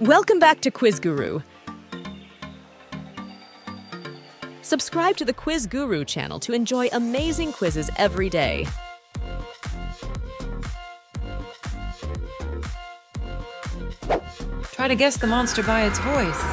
Welcome back to Quiz Guru. Subscribe to the Quiz Guru channel to enjoy amazing quizzes every day. Try to guess the monster by its voice.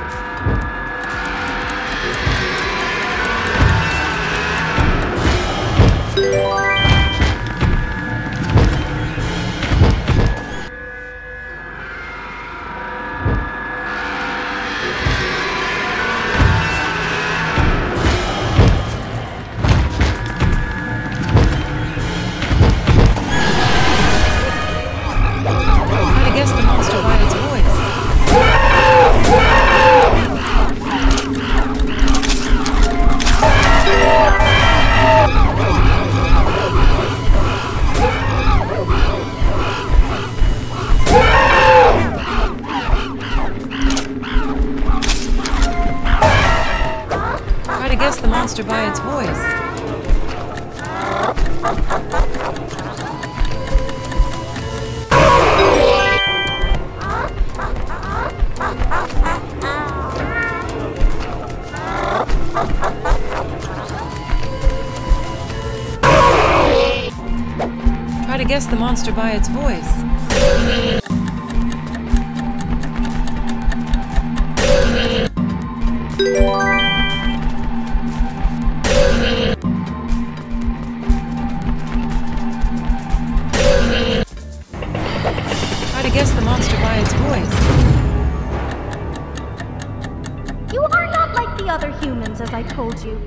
Guess the monster by its voice. Try to guess the monster by its voice. Guess the monster by its voice. You are not like the other humans, as I told you.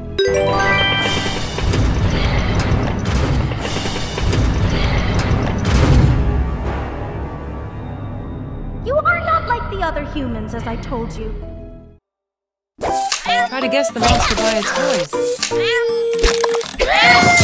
You are not like the other humans, as I told you. Try to guess the monster by its voice.